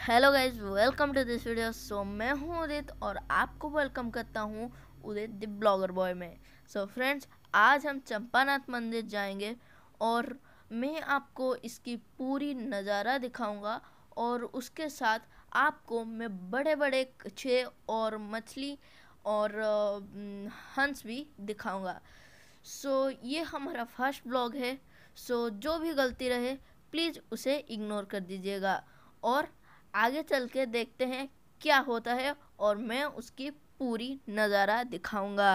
Hello guys, welcome to this video. So मैं हूँ उदित और आपको वेलकम करता हूँ उदित द ब्लॉगर बॉय में। सो फ्रेंड्स, आज हम चंपानाथ मंदिर जाएंगे और मैं आपको इसकी पूरी नज़ारा दिखाऊंगा और उसके साथ आपको मैं बड़े बड़े कछुए और मछली और हंस भी दिखाऊंगा। सो ये हमारा फर्स्ट ब्लॉग है। सो जो भी गलती रहे प्लीज़ उसे इग्नोर कर दीजिएगा और आगे चल के देखते हैं क्या होता है और मैं उसकी पूरी नज़ारा दिखाऊंगा।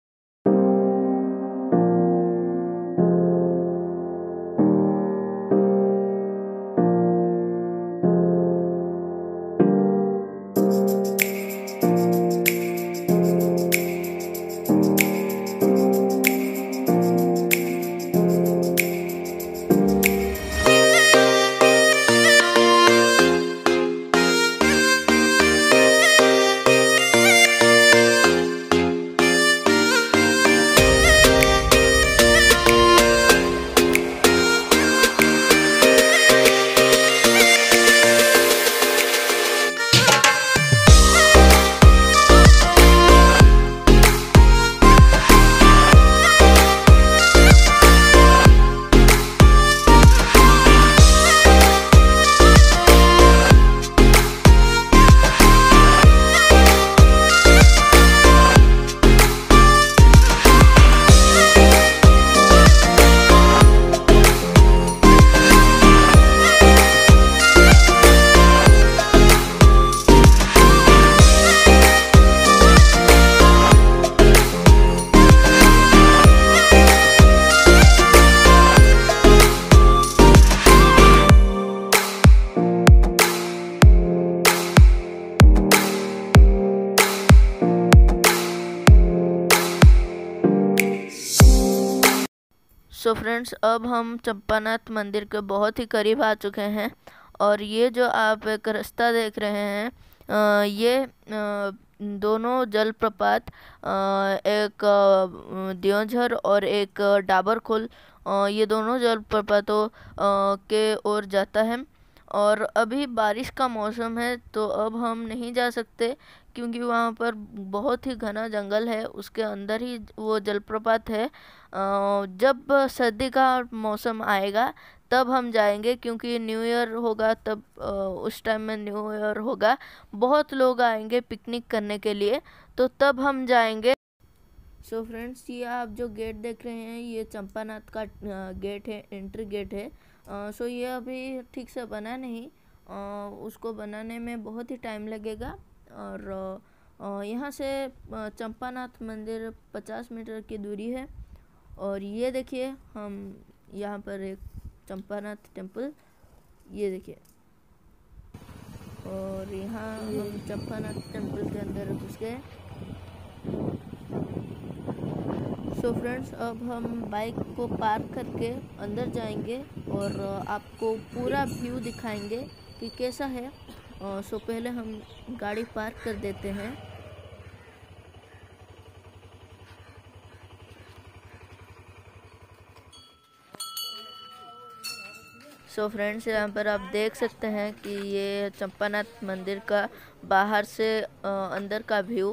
सो फ्रेंड्स, अब हम चंपानाथ मंदिर के बहुत ही करीब आ चुके हैं और ये जो आप एक रास्ता देख रहे हैं, ये दोनों जलप्रपात, एक दियोंझर और एक डाबरखोल, ये दोनों जलप्रपातों के ओर जाता है। और अभी बारिश का मौसम है तो अब हम नहीं जा सकते क्योंकि वहाँ पर बहुत ही घना जंगल है, उसके अंदर ही वो जलप्रपात है। जब सर्दी का मौसम आएगा तब हम जाएंगे क्योंकि न्यू ईयर होगा, तब उस टाइम में न्यू ईयर होगा, बहुत लोग आएंगे पिकनिक करने के लिए, तो तब हम जाएंगे। सो फ्रेंड्स, ये आप जो गेट देख रहे हैं ये चंपानाथ का गेट है, एंट्री गेट है। सो ये अभी ठीक से बना नहीं, उसको बनाने में बहुत ही टाइम लगेगा। और यहाँ से चंपानाथ मंदिर 50 मीटर की दूरी है। और ये देखिए, हम यहाँ पर एक चंपानाथ टेम्पल, ये देखिए, और यहाँ हम चंपानाथ टेम्पल के अंदर घुस गए। सो फ्रेंड्स, अब हम बाइक को पार्क करके अंदर जाएंगे और आपको पूरा व्यू दिखाएंगे कि कैसा है। सो पहले हम गाड़ी पार्क कर देते हैं। सो फ्रेंड्स, यहाँ पर आप देख सकते हैं कि ये चंपानाथ मंदिर का बाहर से अंदर का व्यू।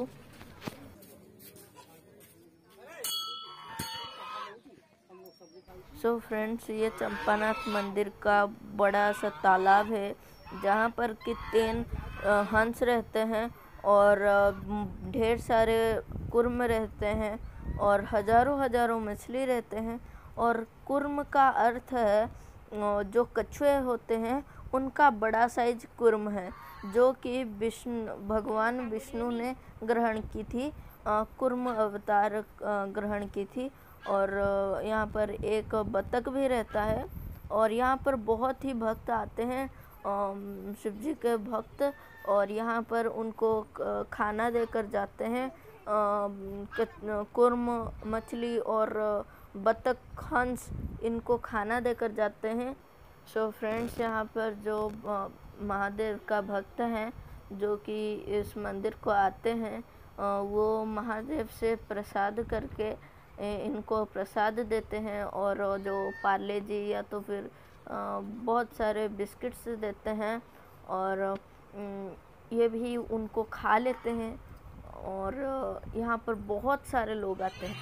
सो फ्रेंड्स, ये चंपानाथ मंदिर का बड़ा सा तालाब है जहाँ पर कि 3 हंस रहते हैं और ढेर सारे कुर्म रहते हैं और हजारों हजारों मछली रहते हैं। और कुर्म का अर्थ है जो कछुए होते हैं उनका बड़ा साइज कुर्म है, जो कि भगवान विष्णु ने ग्रहण की थी, कुर्म अवतार ग्रहण की थी। और यहाँ पर एक बतख भी रहता है और यहाँ पर बहुत ही भक्त आते हैं, शिव जी के भक्त, और यहाँ पर उनको खाना देकर जाते हैं। कुर्म, मछली और बतख, हंस, इनको खाना देकर जाते हैं। सो फ्रेंड्स, यहाँ पर जो महादेव का भक्त हैं जो कि इस मंदिर को आते हैं, वो महादेव से प्रसाद करके इनको प्रसाद देते हैं और जो पार्ले जी या तो फिर बहुत सारे बिस्किट्स देते हैं। और ये भी उनको खा लेते हैं और यहाँ पर बहुत सारे लोग आते हैं।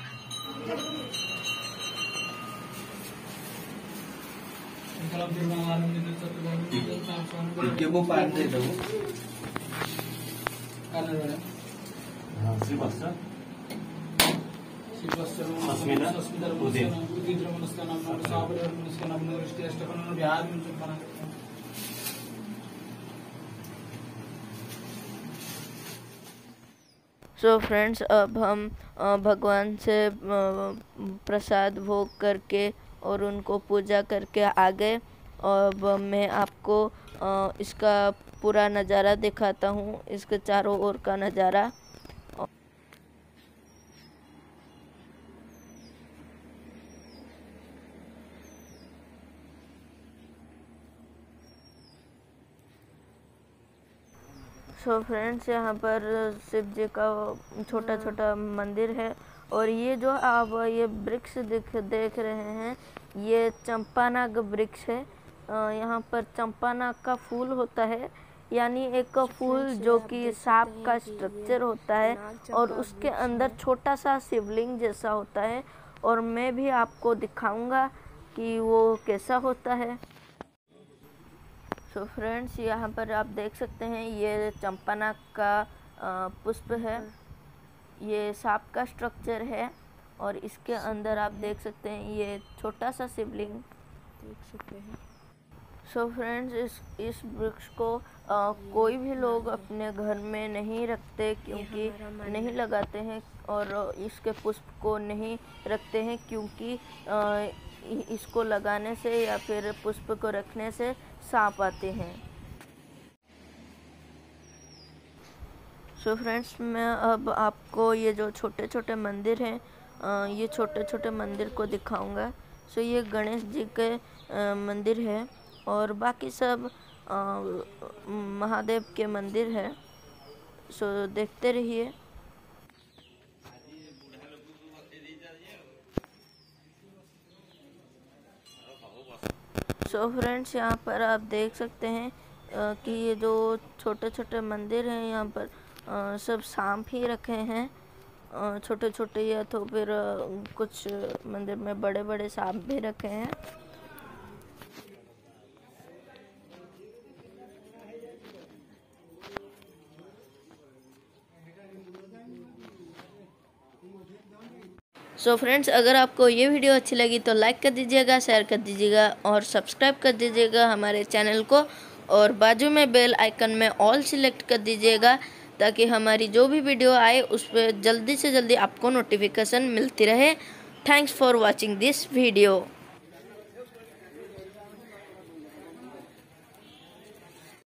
सो फ्रेंड्स, अब हम भगवान से प्रसाद भोग करके और उनको पूजा करके आ गए। अब मैं आपको इसका पूरा नज़ारा दिखाता हूँ, इसके चारों ओर का नज़ारा। सो फ्रेंड्स, यहाँ पर शिव जी का छोटा छोटा मंदिर है और ये जो आप ये वृक्ष देख रहे हैं, ये चंपानाग वृक्ष है। यहाँ पर चंपानाग का फूल होता है, यानी एक फूल जो कि सांप का स्ट्रक्चर होता है और उसके अंदर छोटा सा शिवलिंग जैसा होता है, और मैं भी आपको दिखाऊंगा कि वो कैसा होता है। तो फ्रेंड्स, यहाँ पर आप देख सकते हैं ये चंपानाग का पुष्प है, ये सांप का स्ट्रक्चर है और इसके अंदर आप देख सकते हैं ये छोटा सा शिवलिंग देख सकते हैं। सो फ्रेंड्स, इस वृक्ष को कोई भी लोग अपने घर में नहीं रखते, क्योंकि नहीं लगाते हैं, और इसके पुष्प को नहीं रखते हैं क्योंकि इसको लगाने से या फिर पुष्प को रखने से सांप आते हैं। सो फ्रेंड्स, मैं अब आपको ये जो छोटे छोटे मंदिर हैं, ये छोटे छोटे मंदिर को दिखाऊंगा। सो ये गणेश जी के मंदिर है और बाकी सब महादेव के मंदिर है। सो देखते रहिए। सो फ्रेंड्स, यहाँ पर आप देख सकते हैं कि ये जो छोटे छोटे मंदिर हैं, यहाँ पर सब सांप ही रखे हैं, छोटे छोटे, या तो फिर कुछ मंदिर में बड़े बड़े सांप भी रखे हैं। सो फ्रेंड्स, अगर आपको ये वीडियो अच्छी लगी तो लाइक कर दीजिएगा, शेयर कर दीजिएगा और सब्सक्राइब कर दीजिएगा हमारे चैनल को, और बाजू में बेल आइकन में ऑल सिलेक्ट कर दीजिएगा ताकि हमारी जो भी वीडियो आए उस पर जल्दी से जल्दी आपको नोटिफिकेशन मिलती रहे। Thanks for watching this video.